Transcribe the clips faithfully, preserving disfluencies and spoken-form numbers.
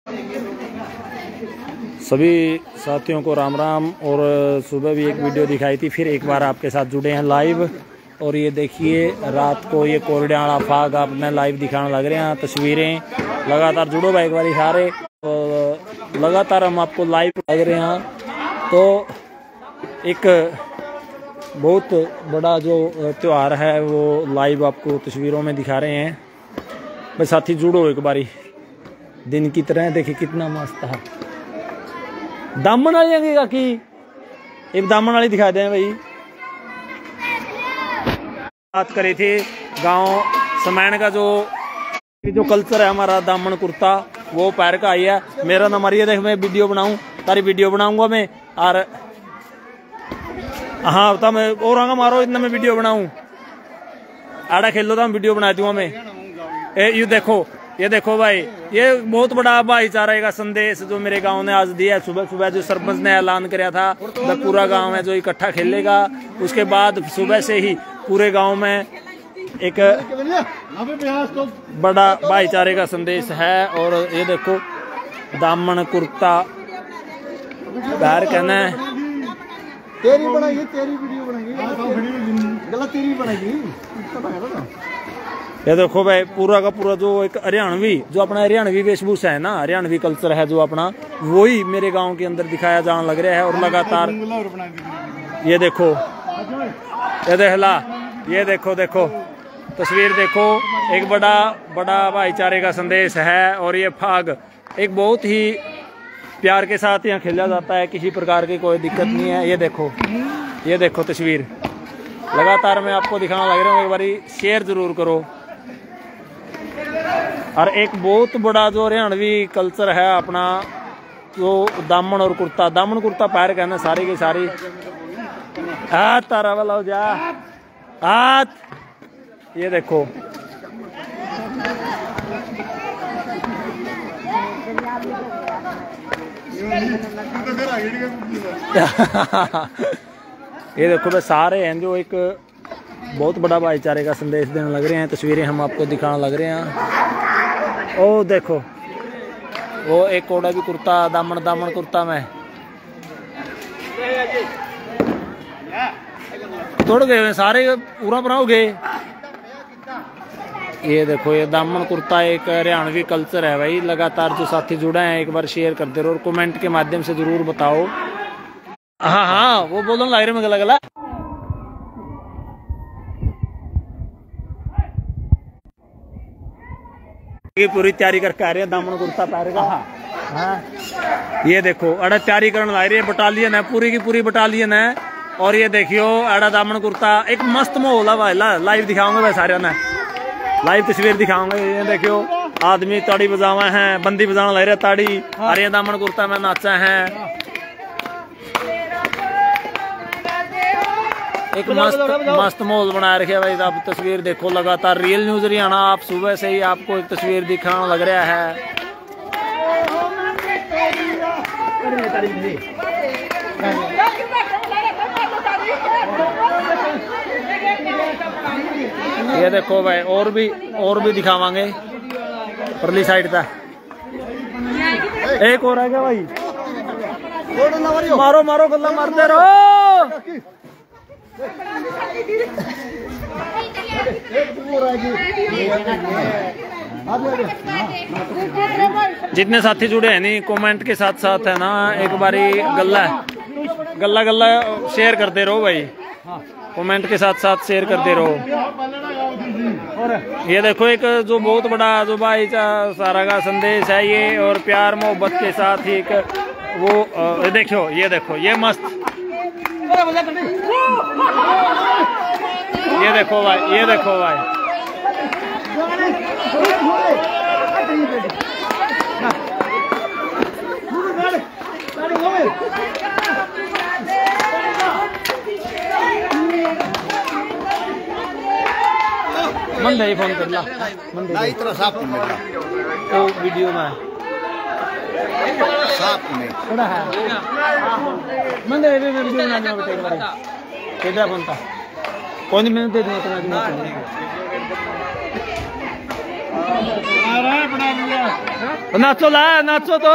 सभी साथियों को राम राम। और सुबह भी एक वीडियो दिखाई थी, फिर एक बार आपके साथ जुड़े हैं लाइव। और ये देखिए रात को ये कोरडियाड़ा फाग आपने लाइव दिखाने लग रहे हैं तस्वीरें। लगातार जुड़ो भाई एक बार सारे, और लगातार हम आपको लाइव लग रहे हैं। तो एक बहुत बड़ा जो त्यौहार है वो लाइव आपको तस्वीरों में दिखा रहे हैं भाई। साथी जुड़ो एक बारी, दिन की तरह देखिए कितना मस्त है। दामन वाली काकी एक दामन वाली दिखा दें भाई। बात करी थी गांव समैन का जो जो कल्चर है हमारा, दामन कुर्ता वो पैर का आई है। मेरा नंबर ये देख, मैं वीडियो बनाऊं, तारी वीडियो बनाऊंगा मैं। और हाँ बता मैं और आगा मारो इतना मैं वीडियो बनाऊं, आड़ा खेलो तो हम वीडियो बना दूंगा मैं। ए ये देखो, ये देखो भाई, ये बहुत बड़ा भाईचारे का संदेश जो मेरे गांव ने आज दिया है। सुबह सुबह जो सरपंच ने ऐलान किया था वह पूरा गांव है जो इकट्ठा खेलेगा। उसके बाद सुबह से ही पूरे गांव में एक बड़ा भाईचारे का संदेश है। और ये देखो दामन कुर्ता पैर कहना है। तेरी बनाएगी, तेरी वीडियो बनाएगी, गलत तेरी बनाएगी। ये देखो भाई पूरा का पूरा जो एक हरियाणवी जो अपना हरियाणवी वेशभूषा है ना, हरियाणवी कल्चर है जो अपना, वही मेरे गांव के अंदर दिखाया जाने लग रहा है। और लगातार ये देखो, ये देखला, ये देखो देखो तस्वीर देखो, एक बड़ा बड़ा भाईचारे का संदेश है। और ये फाग एक बहुत ही प्यार के साथ यहाँ खेला जाता है, किसी प्रकार की कोई दिक्कत नहीं है। ये देखो, ये देखो तस्वीर लगातार मैं आपको दिखाना लग रहा हूँ, एक बारी शेयर जरूर करो। और एक बहुत बड़ा जो हरियाणवी कल्चर है अपना, जो दामन और कुर्ता, दामन कुर्ता पैर कहना सारी की सारी। हाथ तारा वाला हो जा हाथ, ये देखो ये देखो भाई सारे हैं जो एक बहुत बड़ा भाईचारे का संदेश देने लग रहे हैं। तस्वीरें हम आपको दिखाने लग रहे हैं। ओ देखो वो एक कोड़ा भी कुर्ता, दामन दामन कुर्ता में तोड़ गए सारे, पूरा पूरा हो गए। ये देखो ये दामन कुर्ता एक हरियाणवी कल्चर है भाई। लगातार जो साथी जुड़े हैं एक बार शेयर करते रहो और कमेंट के माध्यम से जरूर बताओ। हाँ हाँ वो बोलो लग रहे में गला गला। ये पूरी तैयारी करके आ रही है दामन कुर्ता पैर का। हाँ ये देखो अड़ा तैयारी करने ला रही है, बटालियन है पूरी की पूरी बटालियन है। और ये देखियो अड़ा दामन कुर्ता एक मस्त माहौल है भाई। लाइव दिखाऊंगे भाई सारे ने, लाइव तस्वीर दिखाऊंगे। ये देखियो आदमी ताड़ी बजावा है, बंदी बजाना लग रहा ताड़ी। और ये दामन कुर्ता में नाचा है। एक मस्त मस्त माहौल बना रखे भाई। आप तस्वीर देखो लगातार, रियल न्यूज हरियाणा आप सुबह से ही आपको एक तस्वीर दिखाना लग रहा है। ये देखो भाई और भी और भी दिखावांगे परली साइड तक। एक और है क्या भाई? मारो मारो गल्ला मारते रहो। जितने साथी जुड़े हैं नहीं कमेंट के साथ साथ है ना, एक बारी गल्ला गल्ला गल्ला शेयर करते रहो भाई। कमेंट के साथ साथ शेयर करते रहो। ये देखो एक जो बहुत बड़ा जो भाई सारा का संदेश है ये, और प्यार मोहब्बत के साथ ही एक वो देखो, ये देखो ये मस्त, ये देखो भाई, ये देखो भाई मन दे फोन कर ला, मन दे इतना साफ मिल रहा तो वीडियो में साफ में थोड़ा है। मन दे वीडियो बनाने में एक बार किधर फोन था कौन मैंने दे दूंगा तुम्हें। नाचो ला नाचो तो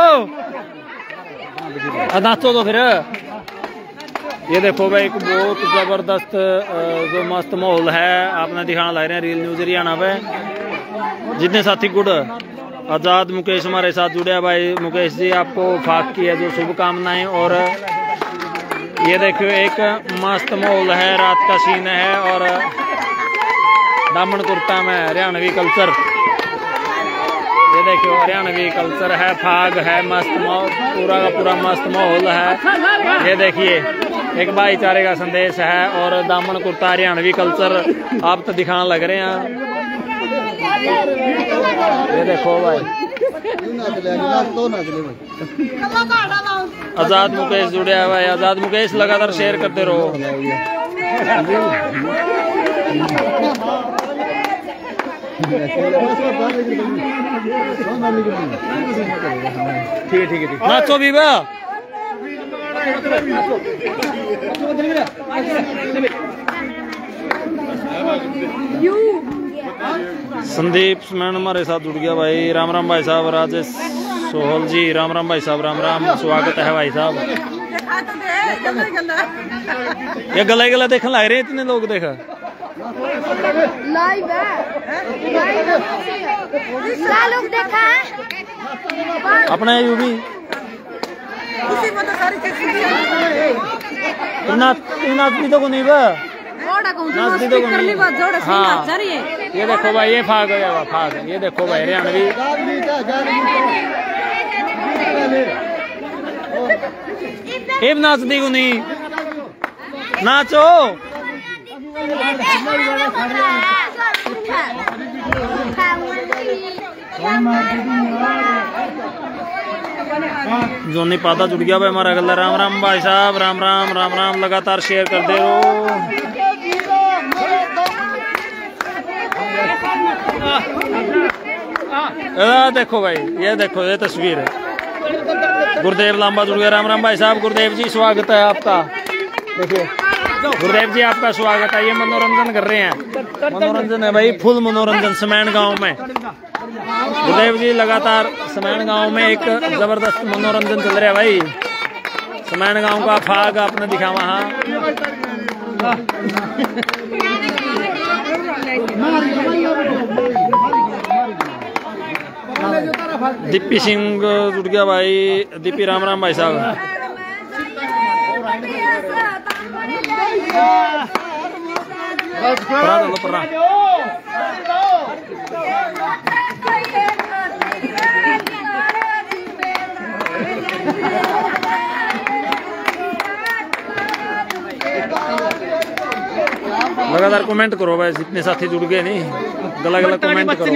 नाचो तो फिर। ये देखो भाई एक बहुत जबरदस्त जो मस्त माहौल है आपने दिखाना लग रहे हैं रील न्यूज हरियाणा पे। जितने साथी गुड आजाद मुकेश हमारे साथ जुड़े हैं भाई। मुकेश जी आपको फाक की है जो शुभकामनाएं। और ये देखो एक मस्त माहौल है रात का सीन है और दामन कुर्ता में हरियाणवी कल्चर। ये देखो हरियाणवी कल्चर है फाग है मस्त पूरा का पूरा मस्त माहौल है। ये देखिए एक भाईचारे का संदेश है और दामन कुर्ता हरियाणवी कल्चर आप तो दिखाने लग रहे हैं। ये देखो भाई आजाद मुकेश जुड़े हैं भाई। आजाद मुकेश लगातार शेयर करते रहो। ठीक है ठीक है नाचो बीबा। संदीप मैन हमारे साथ जुड़ गया भाई। राम राम भाई साहब। राजेश सोहल जी राम राम भाई साहब। राम राम स्वागत है भाई साहब। ये गला गला देखने लग रहे इतने लोग देखा लाइव है लोग देखा है अपना यू भी नाचती तो को नहीं बा नाचती तो को नहीं। हाँ ये देखो भाई ये फाग हो जाएगा फाग। ये देखो भाई हरियाणवी ये नाचती को नहीं नाचो। जोनी पादा जुड़ गया भाई हमारा गला। राम राम भाई साहब। राम राम राम राम लगातार शेयर कर दे रहो। देखो भाई ये देखो ये तस्वीर है। गुरुदेव लांबा जुड़ गया। राम राम भाई साहब। गुरुदेव जी स्वागत है आपका। देखिए गुरुदेव जी आपका स्वागत है। ये मनोरंजन कर रहे हैं मनोरंजन है भाई फुल मनोरंजन समैन गांव में। गुरुदेव जी लगातार समैन गांव में एक जबरदस्त मनोरंजन चल रहा है भाई। समैन गांव का फाग आपने दिखा वहाँ। दीपी सिंह जुड़ गया भाई। दीपी राम राम भाई साहब। परा दो परा लगातार कमेंट करो भाई। जितने साथी जुड़ गए नहीं गला गला कमेंट करो।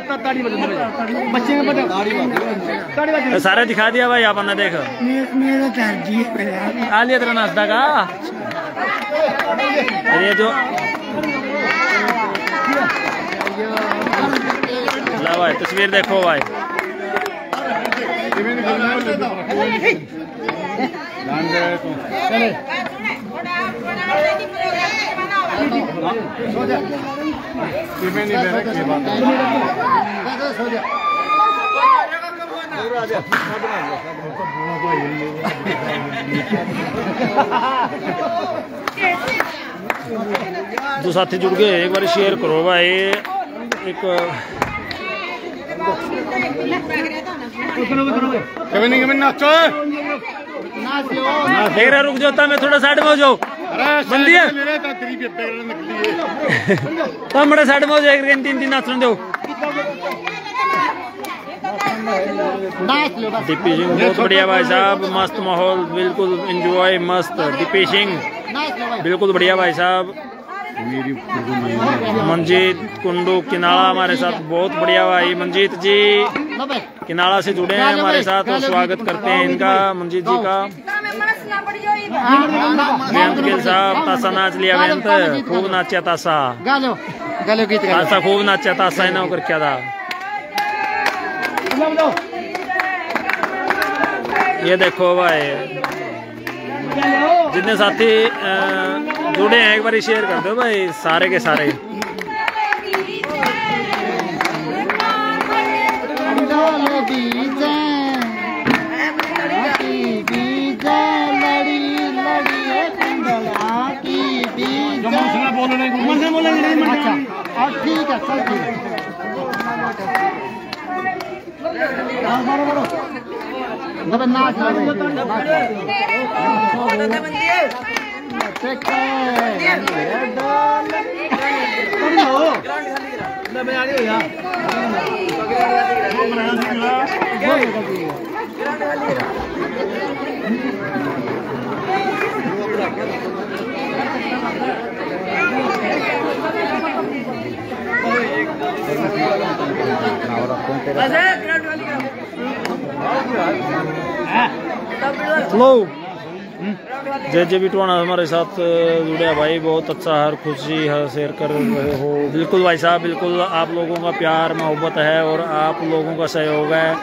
सारे दिखा दिया भाई आपने देख आ लिया तेरा नाश्ता का। ये जो ला भाई तस्वीर देखो भाई। जो साथी जुड़ गए एक बार शेयर करो भाई। एक देख रहा रुक जाता मैं थोड़ा साइड में हो जाओ। बंदी है तो बड़े साइड में हो जाए तीन तीन नाचने दो। दीपी सिंह बहुत बढ़िया भाई साहब। मस्त माहौल बिल्कुल एंजॉय मस्त। दीपी सिंह बिल्कुल बढ़िया भाई साहब। मंजीत कुंडू किनाला हमारे साथ बहुत बढ़िया भाई। मंजीत जी किनाला से जुड़े हैं हमारे साथ और स्वागत करते हैं इनका मंजीत जी का। बेंत गिल साहब तासा नाच लिया बेंत खूब नाचा तासा तासा खूब नाचा तासा है ना कर क्या था। ये देखो भाई जितने साथी जुड़े हैं एक बार शेयर कर दो भाई सारे के सारे। ठीक है चल ठीक है मारो मारो जब नाच लो जय जय बिटवाना हमारे साथ जुड़े भाई, बहुत अच्छा हर खुशी है शेयर कर रहे हो। बिल्कुल भाई साहब, बिल्कुल आप लोगों का प्यार मोहब्बत है और आप लोगों का सहयोग है।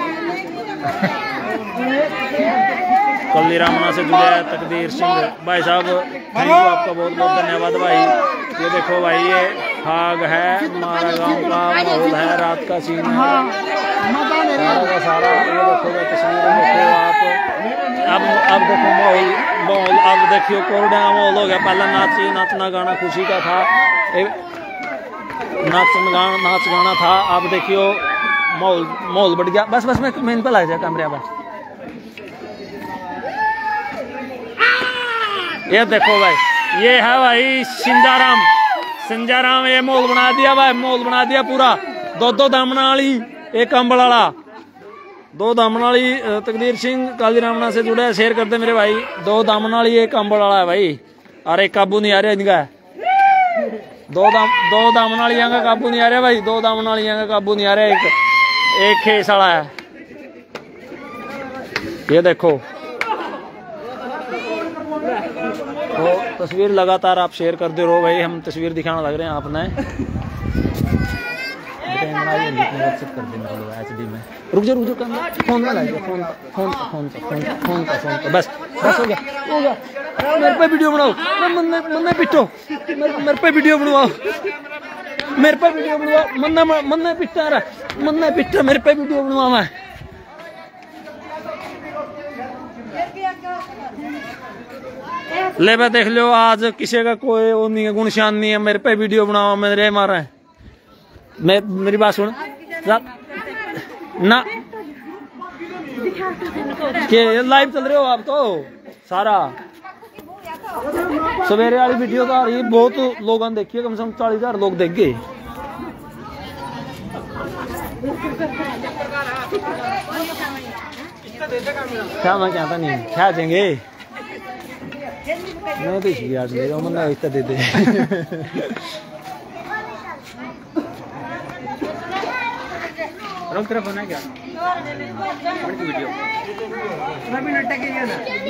कल्ली रामना से जुड़े हैं तकदीर सिंह भाई साहब, थैंक यू, आपका बहुत बहुत धन्यवाद भाई। ये देखो भाई, ये फाग है, हमारा गांव का माहौल है, रात का सीन है सारा का सारा। ये देखो तस्वीर देखो आप, अब अब देखो माहौल माहौल अब देखियो कोरोना का माहौल हो गया। पहले नाच नाचना गाना खुशी का था, नाच गाना नाच गाना था, अब देखियो माहौल माहौल बढ़ गया। बस बस मैं मेन पे लग जाए कैमरे बस। ये देखो भाई, ये है भाई सिंजाराम सिंजाराम, ये माहौल बना दिया भाई, माहौल बना दिया पूरा। दो दो दामना वाली, एक अंबल वाला, दो दामना वाली। तकदीर सिंह काली रामना से जुड़े, शेयर करते मेरे भाई। दो दामना वाली, एक अंबल वाला है भाई। अरे काबू नहीं आ रहा इनका, दो दाम दो दामना वाली का काबू नहीं आ रहा भाई, दो दामना वाली का काबू नहीं आ रहा। एक एक खेस वाला है, ये देखो। तो तस्वीर लगातार आप शेयर करते रहो भाई, हम तस्वीर दिखाने लग रहे हैं आपने। रुक जाओ रुक जाओ, फोन में लाइए, phone phone phone phone phone का फोन बस बस हो गया हो गया। मेरे पे वीडियो बनाओ, मन्ने मन्ने पिटो, मेरे पे वीडियो बनवाओ, मेरे पे वीडियो बनवाओ, मन्ने मन्ने पिटा रहा, मन्ने पिटा, मेरे पे वीडियो बनवा। मैं ले देख लो, आज किसी का कोई वो नहीं है, गुण शान नहीं है, मेरे पे वीडियो बनाओ, मेरे मारा है। मैं मेरी बात सुन ना, के लाइव चल रहे हो आप तो सारा। सवेरे वाली वीडियो तो आ रही है, बहुत लोगों ने देखी है, कम से कम चालीस हजार लोग देख गए। क्या मैं कहता नहीं क्या देंगे, मैं तो इसी आज ले रहा हूँ, मैं इतना दे दे। रोक तरफ होना क्या वीडियो मिनट के ना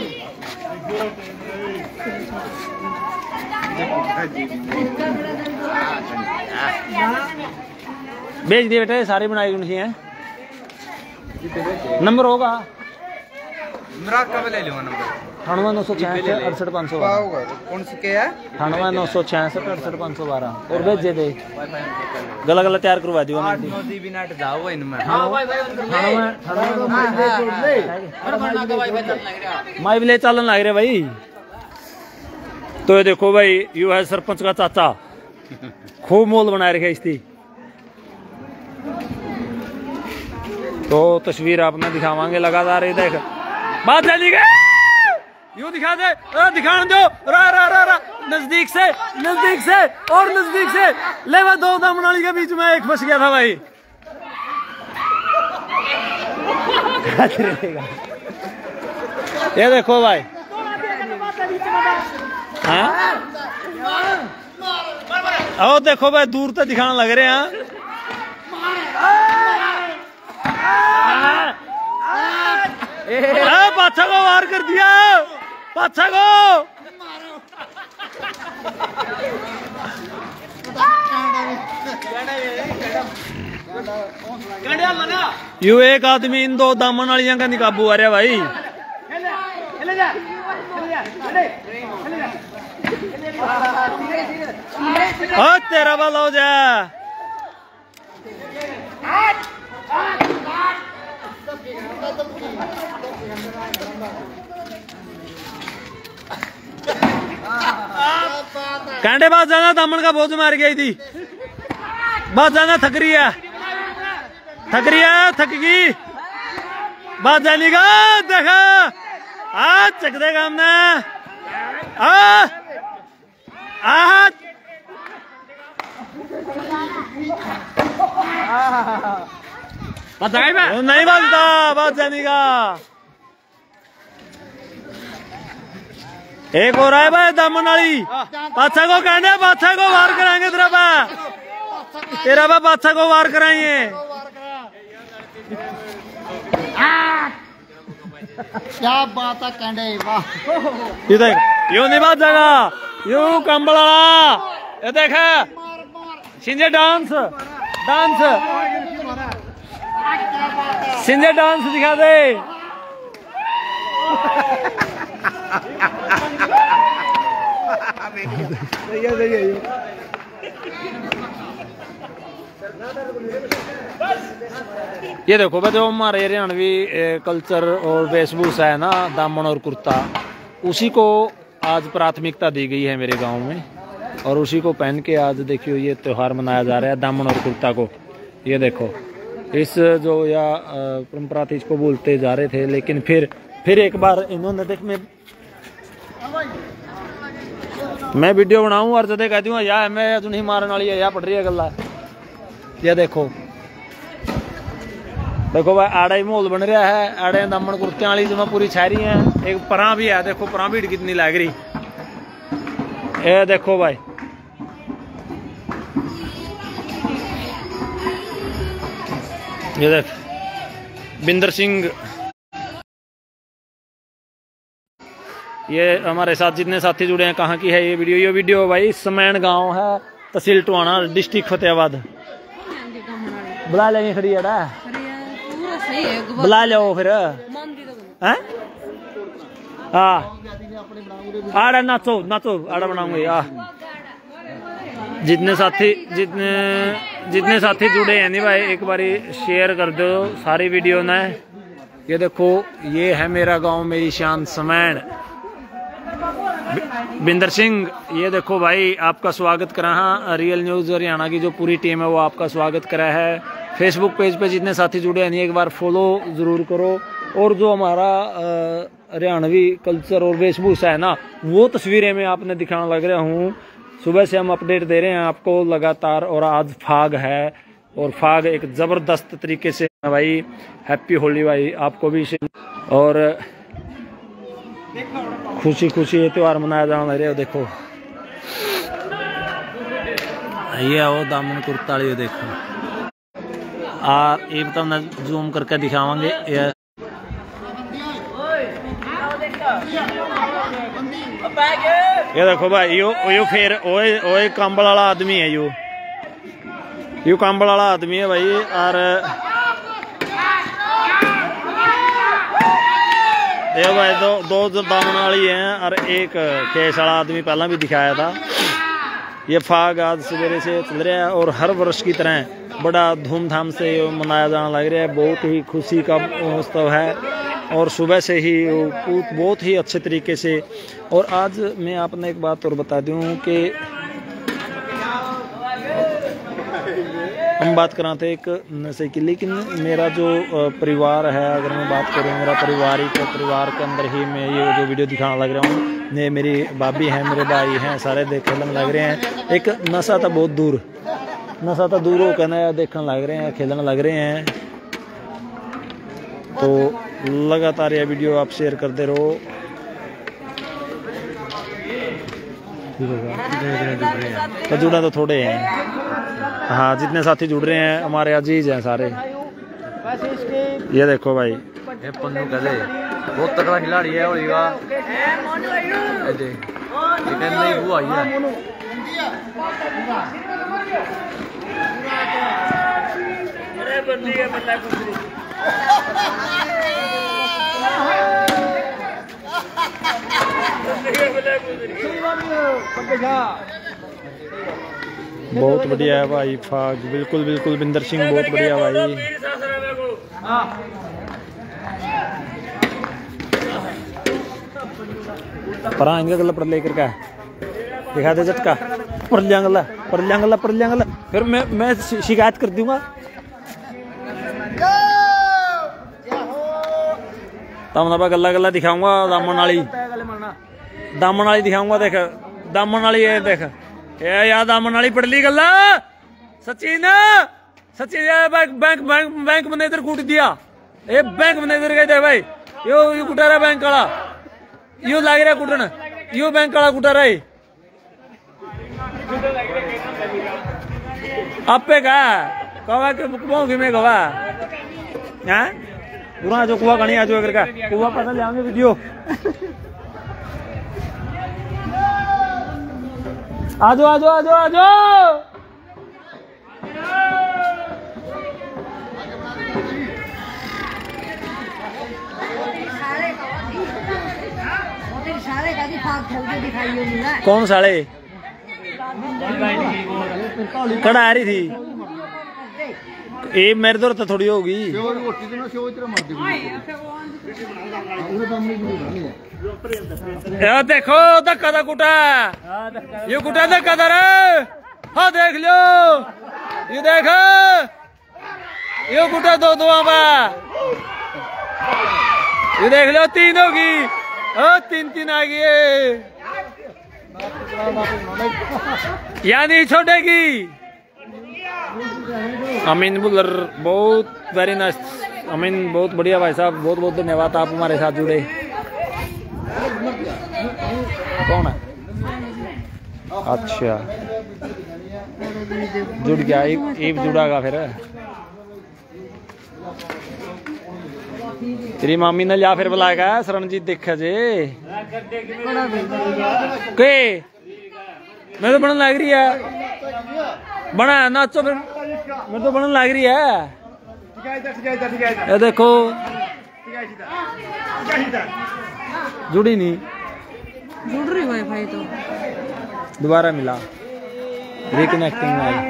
भेज दिए बेटे, सारी बनाई उनकी हैं। नंबर होगा ले लूँगा नंबर, अठानवे नौ सौ छियासठ अड़सठ पाँच सौ बारह। कौन सी क्या है? अठानवे नौ सौ छियासठ अड़सठ पाँच सौ बारह। और भेज दे गला गला तैयार करवा दियो। माई भी ले चलन लग रहे भाई। तो ये देखो भाई, यू है सरपंच का चाचा, खूब मोल बना रखे इसकी। तो तस्वीर आपने दिखावांगे लगातार। ये देख बात चली गई, यूं दिखा दे, दिखाने दो, रा रा रा रा, नजदीक से नजदीक से और नजदीक से। ले मैं दो दामनाली के बीच में एक फंस गया था भाई। ये देखो भाई, हाँ और देखो भाई, दूर तक दिखाने लग रहे हैं। पाछा को वार कर दिया, पाछा को। यू एक आदमी इन दो दामन वालियां का निकाबू आ रहा भाई। ओ तेरा वाला हो जा। कांडे बाज जाना, दामन का बोझ मार गई थी। बस जाना थक रही है थक रही है थक गई बस जानी का देखा आ चक देगा हमने आ आ नहीं बनता बस जानी का एक हो रहा है भाई दामन वाली बादशाह को कहने बादशाह को वार कराएंगे तेरा बा तेरा बा बादशाह को वार कराएंगे क्या बात है कहने वाह ये देख यू नहीं बात जाएगा यू कंबल वाला ये देख सिंजे डांस डांस सिंजे डांस दिखा दे ये देखो भाई जो हमारे हरियाणवी कल्चर और वेशभूषा है ना दामन और कुर्ता उसी को आज प्राथमिकता दी गई है मेरे गांव में और उसी को पहन के आज देखियो ये त्योहार मनाया जा रहा है दामन और कुर्ता को। ये देखो इस जो या परंपरा थी इसको भूलते जा रहे थे लेकिन फिर फिर एक बार इन्होंने देख मैं मैं वीडियो बनाऊं और जदे कह दूंगा यार मैं तू नहीं मारने वाली है या पड़ रही है गल्ला। ये देखो देखो भाई आड़ा ही माहौल बन रहा है आड़े दामन कुर्तियां वाली जो पूरी छारी है एक परा भी है देखो परा भीड़ कितनी लग रही ये देखो भाई ये देख बिंदर सिंह ये हमारे साथ जितने साथी जुड़े हैं कहाँ की है ये वीडियो ये वीडियो भाई समैन गांव है तहसील टोहाना डिस्ट्रिक्ट फतेहाबाद बुला लेंगे खड़ी है बुला लो फिर हैं हाँ आड़ा नाचो नाचो आड़ा बनाऊंगे आ जितने साथी जितने जितने साथी जुड़े हैं नहीं भाई एक बारी शेयर कर दो सारी वीडियो ने। ये देखो ये है मेरा गांव मेरी शान समैन बिंदर सिंह। ये देखो भाई आपका स्वागत करा हाँ रियल न्यूज़ हरियाणा की जो पूरी टीम है वो आपका स्वागत करा है। फेसबुक पेज पे जितने साथी जुड़े हैं नहीं एक बार फॉलो ज़रूर करो और जो हमारा हरियाणवी कल्चर और वेशभूषा है ना वो तस्वीरें मैं आपने दिखाने लग रहा हूँ। सुबह से हम अपडेट दे रहे हैं आपको लगातार और आज फाग है और फाग एक ज़बरदस्त तरीके से भाई हैप्पी होली भाई आपको भी और खुशी खुशी ये त्यौहार मनाया जाने लग रहा है। देखो ये वो दामन कुर्ता वाली देखो आ ये तो मैं जूम करके दिखावांगे ये ये देखो भाई यो यो फिर ओए ओए कंबल वाला आदमी है यो यो कंबल वाला आदमी है भाई और ये भाई दो दो दामन वाली हैं और एक केस वाला आदमी पहला भी दिखाया था। ये फाग आज सवेरे से चल रहा है और हर वर्ष की तरह बड़ा धूमधाम से मनाया जाने लग रहा है। बहुत ही खुशी का उत्सव है और सुबह से ही बहुत ही अच्छे तरीके से। और आज मैं आपने एक बात और बता दूं कि हम बात कर रहे थे एक नशे की लेकिन मेरा जो परिवार है अगर मैं बात करूं मेरा परिवार ही तो परिवार के अंदर ही मैं ये जो वीडियो दिखाने लग रहा हूँ ये मेरी भाभी हैं मेरे भाई हैं सारे देखने लग रहे हैं। एक नशा था बहुत दूर नशा था दूर हो कहना देखने लग रहे हैं खेलने लग रहे हैं। तो लगातार यह वीडियो आप शेयर करते रहो। तो जुड़ा तो थोड़े हैं हाँ जितने साथी जुड़ रहे हैं हमारे अजीज हैं सारे। ये देखो भाई ये पन्नू कदे बहुत तगड़ा खिलाड़ी है और ये नहीं वो आई है अरे बंदी है बल्ला कुछ बहुत बढ़िया है भाई फाग बिल्कुल बिल्कुल बिंदर सिंह बहुत बढ़िया भाई। परा इनका गला पर लेकर का दिखा दे झटका पर गला पर लियांगला पर लियांगला फिर मैं मैं शिकायत कर दूंगा। तब मैं गला गला दिखाऊंगा दामन वाली दामन वाली दिखाऊंगा। देख दामन वाली ये देख ये यार दामन वाली पड़ली गला Sachin Sachin bank bank bank bank manager कूट दिया। ये बैंक मैनेजर गए थे भाई यो यो कुटा रहा बैंक वाला यो लाग रहा कुटन यो बैंक वाला कुटा रहा है आपे का कवा के मुकमों में कवा हैं पूरा जो कुआ कहीं आजो अगर का कुआ पता ले आएंगे वीडियो आजो आजो आजो आजो कौन साले कड़ा आ रही थी ये मेरे दौर तो थोड़ी होगी देखो धक्का दा कुटा ये कुटा धक्का दर हाँ देख लो ये देख ये कुटा दो दो ये देख लो तीन होगी ओ तीन तीन आ गई या नहीं छोड़ेगी। अमीन बुलर बहुत वेरी नाइस अमीन बहुत बढ़िया भाई साहब बहुत बहुत धन्यवाद आप हमारे साथ जुड़े। कौन है अच्छा जुड़ गया एक जुड़ागा फिर तेरी मामी ने लिया फिर बुलाएगा शरणजीत देखा जे के मैं तो बनने लग रही है बना नाचो फिर मैं तो बनने लग रही है ये देखो जुड़ी नहीं जुड़ रही वाईफाई तो दोबारा मिला रिकनेक्टिंग आई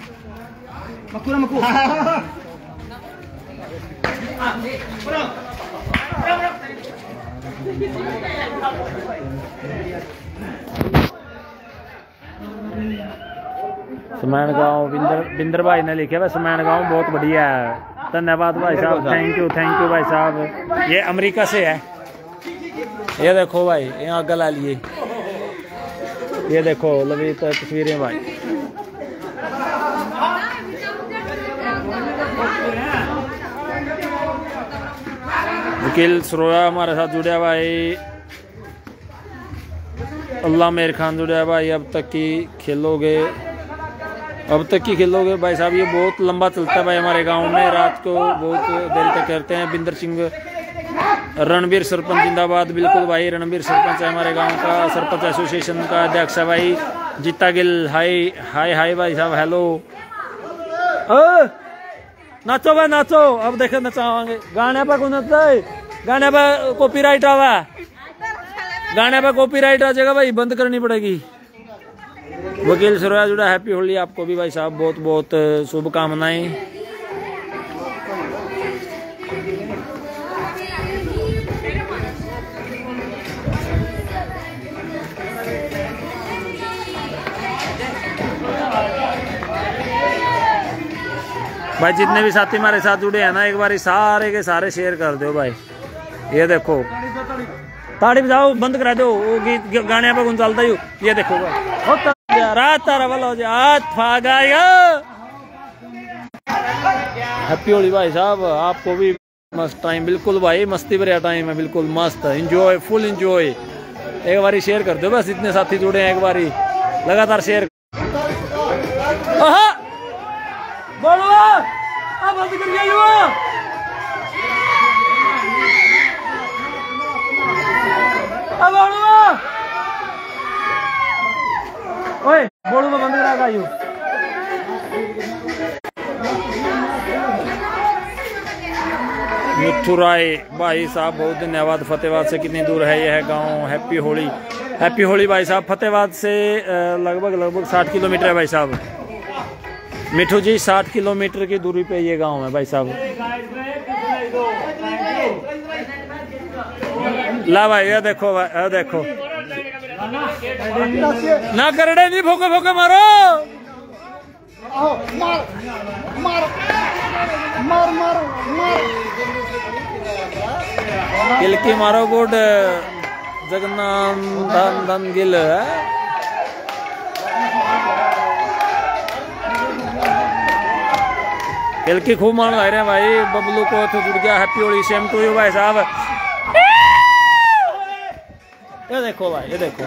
सुमैन गांव बिंदर बिंदर भाई ने लिखा है सुमैन गांव बहुत बढ़िया है धन्यवाद भाई साहब थैंक यू थैंक यू भाई साहब ये अमेरिका से है ये देखो भाई यहाँ आगे ला लिए ये देखो लवी तस्वीरें भाई वकील सरोया हमारे साथ जुड़ा भाई अल्लाह मेर खान जुड़ा भाई अब तक की खेलोगे अब तक की खेलोगे भाई साहब ये बहुत लंबा चलता है भाई हमारे गांव में रात को बहुत देर तक करते हैं। बिंदर सिंह रणबीर सरपंच जिंदाबाद बिल्कुल भाई रणबीर सरपंच है हमारे गांव का सरपंच एसोसिएशन का अध्यक्ष है भाई जीता गिल हाय हाय हाय भाई साहब हेलो नाचो भाई नाचो अब देखे नचावांगे गाने पर कौन नचता है गाने पर कॉपीराइट आवा गाने पर कॉपीराइट आ जाएगा भाई बंद करनी पड़ेगी। वकील सरोया जुड़ा हैप्पी होली आपको भी भाई साहब बहुत बहुत शुभकामनाएं। भाई जितने भी साथी हमारे साथ जुड़े हैं ना एक बार सारे के सारे शेयर कर दो भाई। ये देखो ताड़ी बजाओ बंद करा दो वो गीत गाने पे कौन चलता ही ये देखो भाई रात तारा वाला हो जाए आज फाग आएगा। हैप्पी होली भाई साहब आपको भी मस्त टाइम बिल्कुल भाई मस्ती भरा टाइम है बिल्कुल मस्त एंजॉय फुल एंजॉय। एक बारी शेयर कर दो बस इतने साथी जुड़े हैं एक बारी लगातार शेयर बोलो अब बंद कर दिया अब ओए बोलो बंद करा यू मिठू राय भाई साहब बहुत धन्यवाद। फतेहबाद से कितनी दूर है यह गांव। हैप्पी होली हैप्पी होली भाई साहब। फतेहबाद से लगभग लगभग साठ किलोमीटर है भाई साहब। मिठू जी साठ किलोमीटर की दूरी पे ये गांव है भाई साहब। ला भाई ये देखो भाई ये देखो ना करड़े नहीं भोके भोके मारो आओ मार मार मार मार मार किलकी मारो गुड जगन्नाथ धन धन गिल किलकी खूब मान रहे हैं भाई। बबलू को तो जुड़ गया। Happy Holi same to you भाई साहब। ये देखो भाई, ये देखो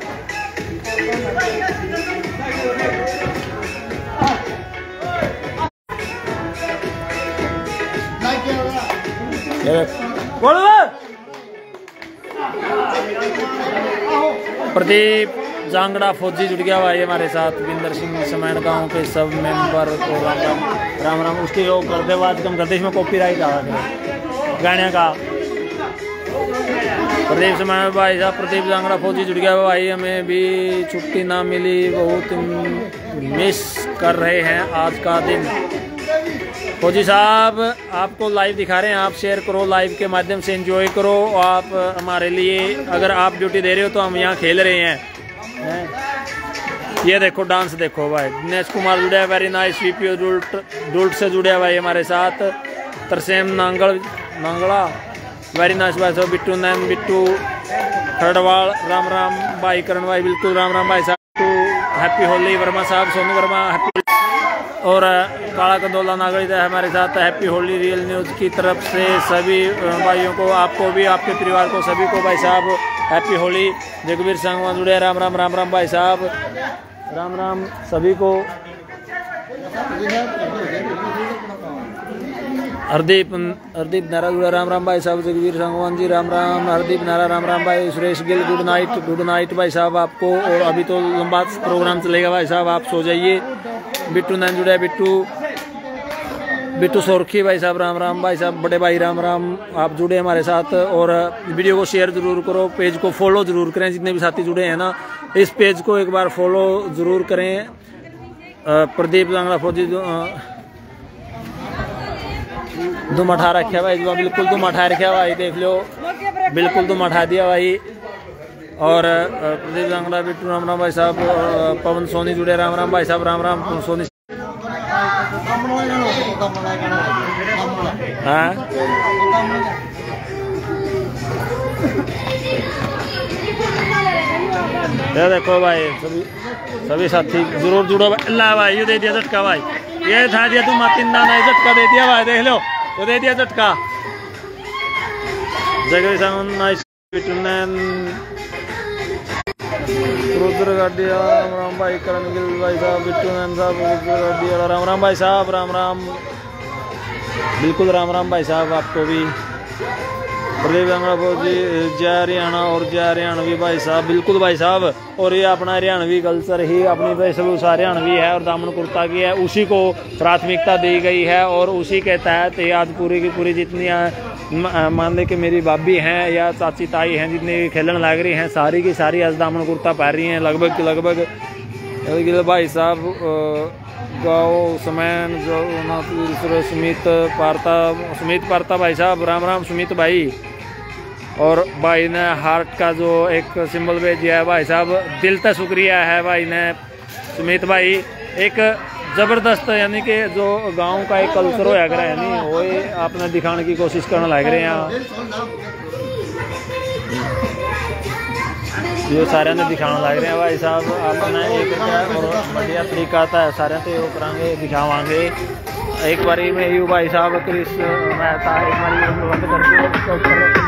प्रदीप जांगड़ा फौजी जुड़ गया भाई हमारे साथ। विंदर सिंह समैन गांव के सब मेंबर को राम राम राम राम। उसके योग करते आवाज कम करते, इसमें कॉपीराइट आ रहा है गाने का। प्रदीप समैन भाई साहब, प्रदीप जांगड़ा फौजी जुड़ गया भाई। हमें भी छुट्टी ना मिली, बहुत मिस कर रहे हैं आज का दिन। फौजी साहब आपको लाइव दिखा रहे हैं, आप शेयर करो, लाइव के माध्यम से एंजॉय करो। आप हमारे लिए अगर आप ड्यूटी दे रहे हो तो हम यहाँ खेल रहे हैं, हैं? ये देखो डांस देखो भाई। दिनेश कुमार जुड़े हैं, वेरी नाइस। वीपीओ डुल्ट डुल्ट से जुड़े हैं भाई हमारे साथ। तरसेम नांगल नांगड़ा वेरी नाइस भाई साहब। बिट्टू नैन बिट्टू खरड़वाल राम राम भाई। करण भाई बिल्कुल राम राम भाई साहब। हैप्पी होली वर्मा साहब, सोनू वर्मा हैप्पी। और काला कंदोला नागरिक है हमारे साथ। हैप्पी होली रियल न्यूज़ की तरफ से सभी भाइयों को, आपको भी, आपके परिवार को, सभी को भाई साहब हैप्पी होली। जगवीर संगवान जुड़े, राम राम राम राम भाई साहब, राम राम सभी को। हरदीप हरदीप नारा जुड़ा, राम राम भाई साहब। जगवीर संगवान जी राम राम। हरदीप नारा राम राम भाई। Suresh Gill good night, good night भाई साहब आपको। और अभी तो लंबा प्रोग्राम चलेगा भाई साहब, आप सो जाइए। बिट्टू नैन जुड़े, बिट्टू बिट्टू सोरखी भाई साहब राम राम भाई साहब। बड़े भाई राम राम, आप जुड़े हमारे साथ। और वीडियो को शेयर जरूर करो, पेज को फॉलो जरूर करें। जितने भी साथी जुड़े हैं ना, इस पेज को एक बार फॉलो जरूर करें। प्रदीप जांगड़ा फौजी दुम अठा रखा भाई, बिल्कुल दुम अठा रखा भाई, देख लो बिल्कुल दुम अठा दिया भाई। और प्रदीप जांगड़ा बिट्टू राम राम भाई साहब। पवन सोनी जुड़े, राम राम भाई साहब, राम राम सोनी। हाँ ये देखो भाई सभी सभी साथी जरूर जुड़ो भाई। अल्लाह भाई ये दे दिया झटका भाई, ये था दिया तुम तीन नहीं झटका दे दिया भाई, देख लो वो दे दिया झटका। जगह रुद्र गाडिया राम राम भाई। करण गिल भाई साहब, बिट्टू नैन साहब, रुद्र गाडिया राम राम भाई साहब, राम राम बिल्कुल राम राम भाई साहब आपको भी। प्रदीप जांगड़ा फौजी जय हरियाणा और जय हरियाणवी भाई साहब, बिल्कुल भाई साहब। और ये अपना हरियाणवी कल्चर ही अपनी वेशभूषा हरियाणवी है और दामन कुर्ता की है, उसी को प्राथमिकता दी गई है। और उसी के तहत ये आज पूरी की पूरी जितनी मान ले कि मेरी भाभी हैं या चाची ताई हैं, जितनी भी खेलन लग रही हैं, सारी की सारी आज दामन कुर्ता पहन रही हैं लगभग लगभग। भाई साहब गाँव समैन जो सुमित पारता सुमित पारता भाई साहब, राम राम सुमित भाई। और भाई ने हार्ट का जो एक सिंबल भेज दिया है भाई साहब, दिल तक शुक्रिया है भाई ने सुमित भाई। एक ज़बरदस्त यानी कि जो गांव का एक कल्चर होया कर नहीं वो आपने दिखाने की कोशिश करने लग रहे हैं। ये सारे ने दिखाने लग रहे हैं भाई साहब, आपने एक और बढ़िया तरीका था सारे तो वो करांगे दिखावांगे। एक बारी में यू भाई साहब क्रिस मेहता एक बारी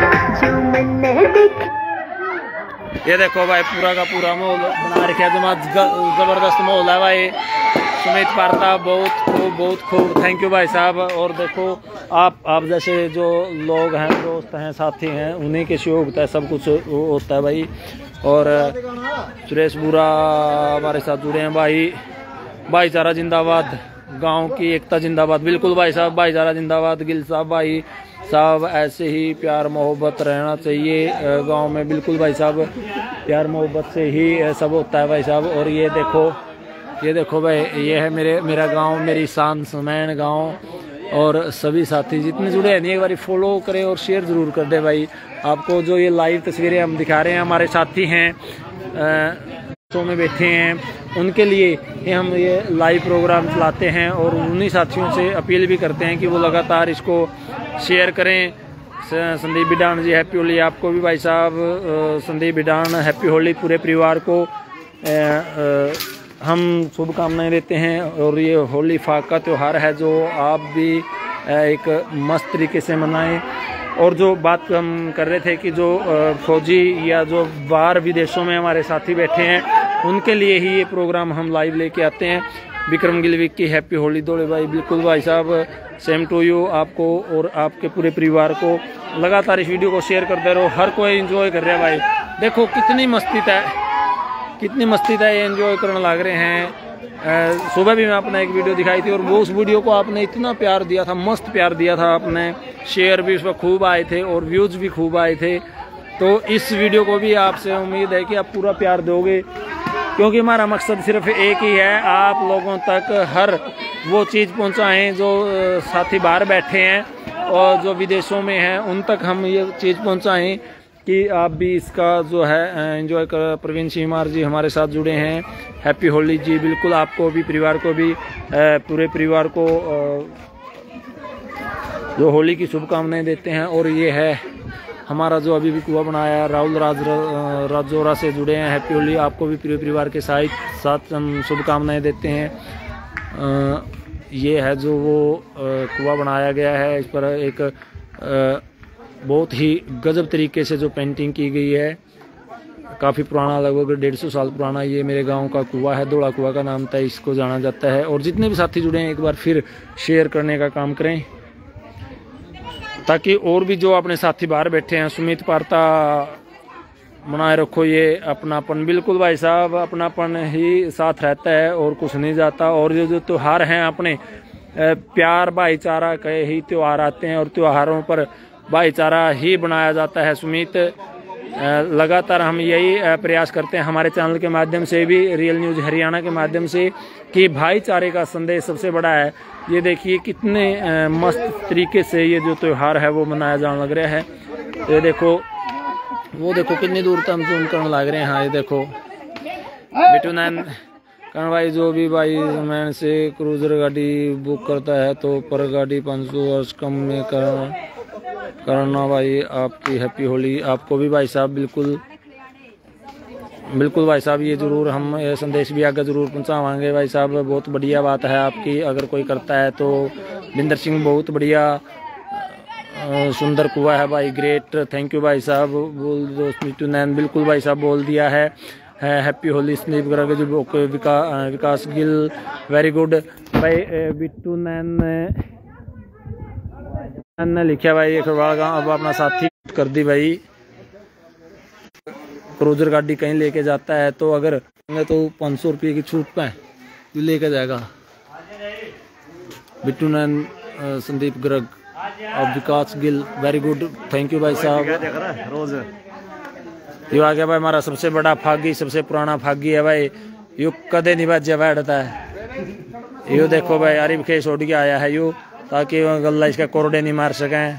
ये देखो भाई पूरा का पूरा माहौल बना रखा है, जबरदस्त माहौल है भाई। सुमित पारता बहुत खूब बहुत खूब, थैंक यू भाई साहब। और देखो आप आप जैसे जो लोग हैं, दोस्त हैं, साथी हैं, उन्हीं के सहयोग होता है सब कुछ होता है भाई। और सुरेश बुरा हमारे साथ जुड़े हैं भाई। भाईचारा जिंदाबाद, गांव की एकता जिंदाबाद, बिल्कुल भाई साहब भाईचारा जिंदाबाद। गिल साहब भाई साहब ऐसे ही प्यार मोहब्बत रहना चाहिए गांव में, बिल्कुल भाई साहब प्यार मोहब्बत से ही सब होता है भाई साहब। और ये देखो ये देखो भाई ये है मेरे मेरा गांव, मेरी शान समैन गांव। और सभी साथी जितने जुड़े हैं एक बार फॉलो करें और शेयर ज़रूर कर दें भाई। आपको जो ये लाइव तस्वीरें हम दिखा रहे हैं हमारे साथी हैं शो में बैठे हैं उनके लिए ये हम ये लाइव प्रोग्राम चलाते हैं और उन्हीं साथियों से अपील भी करते हैं कि वो लगातार इसको शेयर करें। संदीप बिडान जी हैप्पी होली आपको भी भाई साहब। संदीप बिडान हैप्पी होली पूरे परिवार को ए, ए, हम शुभकामनाएं देते हैं। और ये होली फाग का त्यौहार है जो आप भी एक मस्त तरीके से मनाएं। और जो बात हम कर रहे थे कि जो फौजी या जो बाहर विदेशों में हमारे साथी बैठे हैं उनके लिए ही ये प्रोग्राम हम लाइव लेके आते हैं। विक्रम गिलविक की हैप्पी होली दौड़े भाई। बिल्कुल भाई साहब, सेम टू यू आपको और आपके पूरे परिवार को। लगातार इस वीडियो को शेयर करते रहो, हर कोई एंजॉय कर रहा है भाई। देखो कितनी मस्ती था, कितनी मस्ती था, ये एंजॉय करने लग रहे हैं। सुबह भी मैं अपना एक वीडियो दिखाई थी और वो उस वीडियो को आपने इतना प्यार दिया था, मस्त प्यार दिया था आपने। शेयर भी उस पर खूब आए थे और व्यूज़ भी खूब आए थे। तो इस वीडियो को भी आपसे उम्मीद है कि आप पूरा प्यार दोगे, क्योंकि हमारा मकसद सिर्फ एक ही है, आप लोगों तक हर वो चीज़ पहुंचाएं जो साथी बाहर बैठे हैं और जो विदेशों में हैं उन तक हम ये चीज़ पहुंचाएं कि आप भी इसका जो है एंजॉय कर। प्रवीण सीमार जी हमारे साथ जुड़े हैं, हैप्पी होली जी। बिल्कुल आपको भी, परिवार को भी, पूरे परिवार को जो होली की शुभकामनाएं देते हैं। और ये है हमारा जो अभी भी कुआं बनाया है, राहुल राज राजौरा से जुड़े हैं, हैप्पी होली आपको भी पूरे परिवार के साथ साथ हम शुभकामनाएं देते हैं। आ, ये है जो वो कुआं बनाया गया है, इस पर एक आ, बहुत ही गजब तरीके से जो पेंटिंग की गई है, काफ़ी पुराना, लगभग डेढ़ सौ साल पुराना ये मेरे गांव का कुआं है। दौड़ा कुआं का नाम था, इसको जाना जाता है। और जितने भी साथी जुड़े हैं एक बार फिर शेयर करने का काम करें, ताकि और भी जो अपने साथी बाहर बैठे हैं। सुमित पार्ता बनाए रखो ये अपनापन। बिल्कुल भाई साहब, अपनापन ही साथ रहता है और कुछ नहीं जाता। और ये जो त्यौहार हैं अपने प्यार भाईचारा के ही त्यौहार आते हैं और त्योहारों पर भाईचारा ही बनाया जाता है। सुमित, लगातार हम यही प्रयास करते हैं हमारे चैनल के माध्यम से भी, रियल न्यूज़ हरियाणा के माध्यम से, कि भाईचारे का संदेश सबसे बड़ा है। ये देखिए कितने मस्त तरीके से ये जो त्यौहार है वो मनाया जाने लग रहा है। ये देखो, वो देखो कितनी दूर तक हम जूम करने लग रहे हैं। हाँ ये देखो बिटू नैन करण भाई, जो भी भाई मैन से क्रूजर गाड़ी बुक करता है तो पर गाड़ी पाँच सौ वर्ष कम में कर करना भाई। आपकी हैप्पी होली आपको भी भाई साहब। बिल्कुल बिल्कुल भाई साहब, ये ज़रूर हम ये संदेश भी आगे ज़रूर पहुँचावाएंगे भाई साहब। बहुत बढ़िया बात है आपकी, अगर कोई करता है तो। बिंदर सिंह बहुत बढ़िया, सुंदर कुआं है भाई, ग्रेट, थैंक यू भाई साहब। बोल दोस्त बिट्टू नैन, बिल्कुल भाई साहब बोल दिया है। हैप्पी होली स्नीप करके जो विका, विकास गिल, वेरी गुड भाई। बिट्टू नैन ने लिखा भाई एक गाँव अब अपना साथी कर दी भाई। क्रूजर गाड़ी कहीं लेके जाता है तो अगर तो पाँच सौ रुपये की छूट पे तो लेके जाएगा। बिट्टू नैन, संदीप गर्ग और Vikas Gill, very good, thank you भाई साहब। ये आ गया भाई हमारा सबसे बड़ा फागी, सबसे पुराना फागी है भाई। यू कदे नहीं बच बैठता है। यू देखो भाई आरिफ खेस उड़ के आया है यू, ताकि गल्ला इसका कोरडे नहीं मार सकें।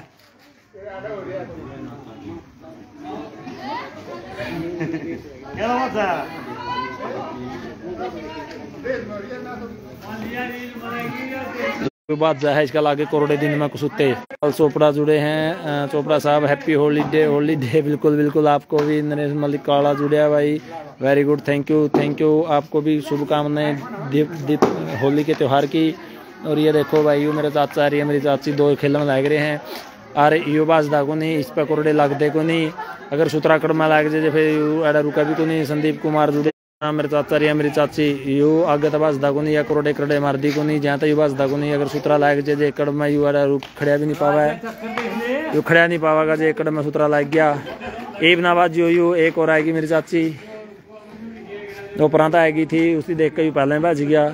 बात जो है इसका लागे कोरोडे दिन में कुसुते। चोपड़ा जुड़े हैं, चोपड़ा साहब हैप्पी हॉलीडे हॉलीडे। बिल्कुल बिल्कुल आपको भी। नरेश मलिक काला जुड़े है भाई, very good, thank you thank you आपको भी शुभकामनाएं दीप दीप होली के त्यौहार की। और ये देखो भाई, यू मेरे चाचा रही है, मेरी चाची, दो खेलने लग रहे हैं। अरे यू बाजदा को नहीं, इस पर कोरडे लगते को नहीं। अगर सुतरा कड़मा लग जाए फिर यू एडा रुका भी को नहीं। संदीप कुमार जुड़े, मेरे चाचा रही है, मेरी चाची, यू आगे तो बाजदा को नहीं या कोरडे करडे मार दी को नहीं, जहाँ तक यू बाजदा को नहीं। अगर सुतरा लग जाए जे एकड़ में यू एडा रुक खड़िया भी नहीं पावा है, यू खड़िया नहीं पावागा जे एकड़ में सुतरा लग गया। एक ना बाज यू यू एक और आएगी मेरी चाची, दो परांता आएगी थी, उसी देख के पहले बज गया।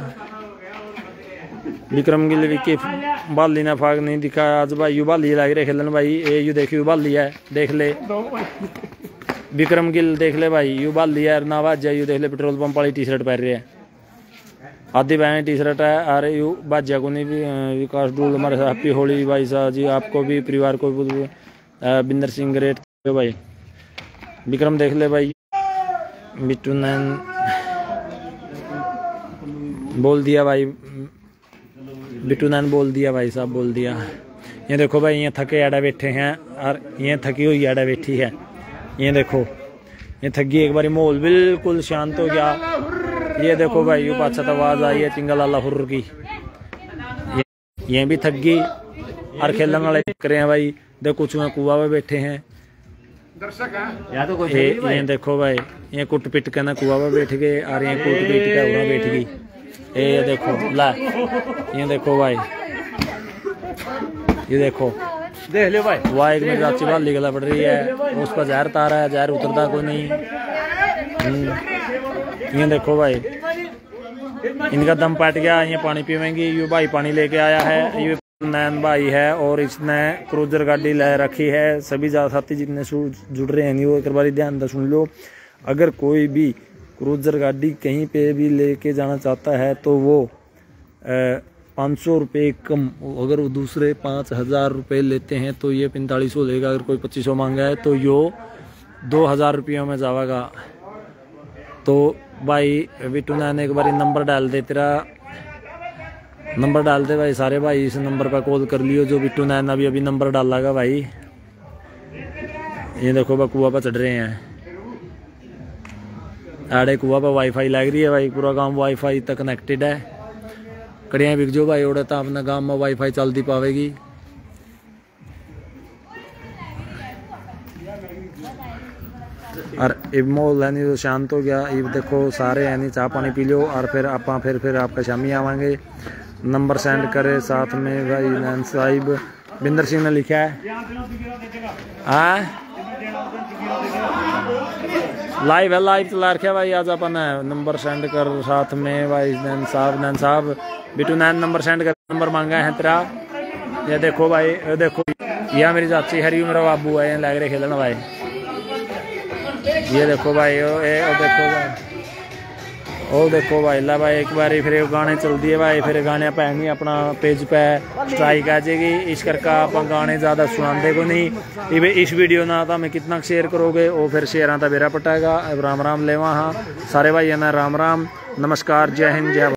विक्रम गिल विकी बाली ने फाग नहीं दिखा आज भाई। यू बाली लग रहे खेलन भाई, ए यू देख यू बाली है, देख ले विक्रम गिल, देख ले भाई यू बाली है ना बाजा। यू देख ले पेट्रोल पंप वाली टी शर्ट पहन रहे हैं, आधी बहन टी शर्ट है। अरे यू बाजा को नहीं भी। विकास डूल हमारे हैप्पी होली भाई साहब जी, आपको भी, परिवार को भी। बिंदर सिंह ग्रेट भाई। विक्रम देख ले भाई, बिट्टू नैन बोल दिया भाई, बिट्टू नैन बोल दिया भाई साहब, बोल दिया। ये देखो भाई, ये थके आड़ा बैठे हैं और ये थकी हुई आड़ा बैठी है। ये देखो, ये थकी एक बारी माहौल बिल्कुल शांत हो गया। ये देखो भाई, यू पाछा तो आवाज आई है चिंगल आला हुर्र की। ये, ये भी थक गई और खेलने वाले करे हैं भाई। देखो कुछ में कुआ में बैठे हैं दर्शक है या तो कोई ये, ये देखो भाई, ये कुट पिट के ना कुआ में बैठ गए और ये कुट पीट के उड़ा बैठ गई। ये देखो ला, ये देखो भाई, ये देखो देख लो भाई, वाह एक मेरी राची बाल निकला पड़ रही है, उस पर जहर तारा है, जहर उतरता कोई नहीं। ये देखो भाई, इनका दम पट गया, ये पानी पीवेंगी। ये भाई पानी लेके आया है, ये नैन भाई है और इसने क्रूजर गाड़ी ले रखी है। सभी साथी जितने जुड़ रहे हैं वो एक बार ध्यान से सुन लो। अगर कोई भी क्रूजर गाड़ी कहीं पे भी लेके जाना चाहता है तो वो पाँच सौ रुपये कम, अगर वो दूसरे पाँच हज़ार रुपये लेते हैं तो ये पैंतालीस सौ लेगा। अगर कोई पच्चीस सौ मांगा है तो यो दो हज़ार रुपयों में जाएगा। तो भाई बिट्टू नैन एक बार नंबर डाल दे, तेरा नंबर डाल दे भाई। सारे भाई इस नंबर पर कॉल कर लियो, जो बिट्टू नैन अभी अभी नंबर डालेगा भाई। ये देखो भाई, कुआ पर चढ़ रहे हैं, आड़े कुआ पर वाईफाई लग रही है भाई। पूरा गांव वाईफाई तक कनेक्टेड है। कड़ियाँ बिक जो भाई, उड़े तो अपने गांव में वाईफाई चलती पावेगी। और इब माहौल यानी तो शांत हो गया। इब देखो सारे यानी चाह पानी पी लो और फिर आप फिर फिर आपका शामी आवांगे। नंबर सेंड करे साथ में भाई नैन साहिब, बिंदर सिंह ने लिखा है। हाँ लाइव है, लाइव चला रखा भाई। आज अपन नंबर सेंड कर साथ में भाई नैन साहब, नैन साहब बिट्टू नैन नंबर सेंड कर, नंबर मांगा है तेरा। ये देखो भाई, ये देखो, यह मेरी चाची हरी मेरा बाबू है, लग रहे खेलना भाई। ये देखो भाई, ओ, ए, ओ देखो भाई, ओ देखो भाई ला भाई, एक बार फिर गाने चल दिए भाई। फिर गाने पैनी अपना पेज पे स्ट्राइक आ जाएगी। इस करके आप गाने ज़्यादा सुनाते को नहीं। इस वीडियो ना तो हमें कितना शेयर करोगे वो फिर शेयर आता बेरा पटाएगा। अब राम राम लेवा हाँ सारे भाई है ना, राम राम, नमस्कार, जय हिंद, जय।